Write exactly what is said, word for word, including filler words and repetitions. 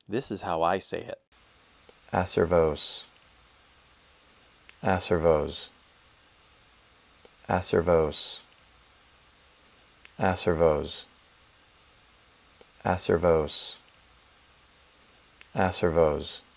This is how I say it. Acervos, Acervos, Acervos, Acervos, Acervos, Acervos.